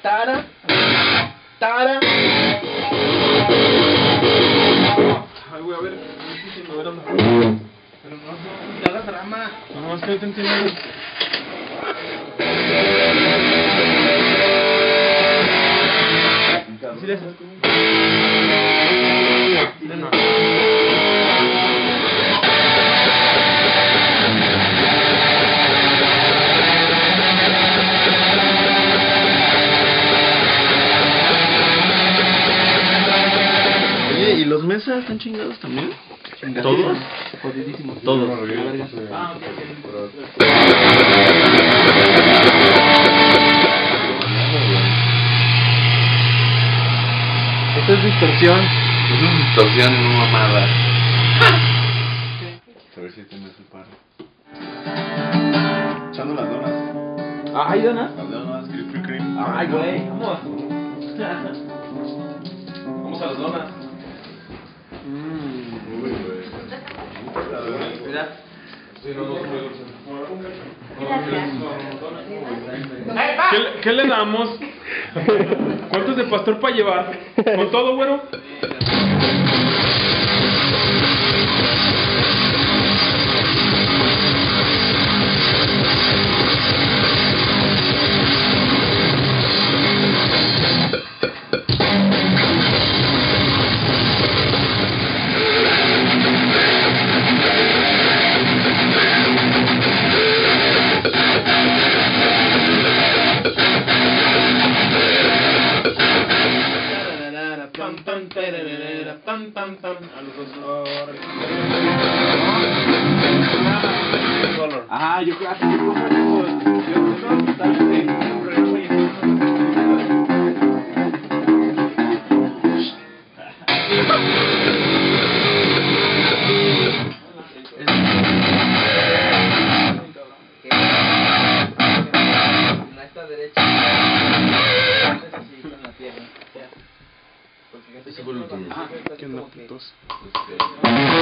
Tara. Tara. Ay, güey, a ver. A ver, anda. Pero no te hagas drama. No, es que no te entiendo. ¿Sí le haces? Oye, ¿y los mesas están chingados también? ¿Todos? Jodidísimos. Todos. Ah, ok. Esto es distorsión. Eso es distorsión, no mamada. A ver si tienes el paro. Echando las donas. Ah, ¿hay donas? Las donas, cream. Ay, güey, vamos. Vamos a las donas. Uy, güey. Mira. Sí, no, no, Gracias. ¿Qué le damos? ¿Cuántos de pastor para llevar? ¿Con todo, güero? A los dos. Ah, yo creo que Esta derecha. Así con la pierna. ese fue el último. ¿Qué onda, putos?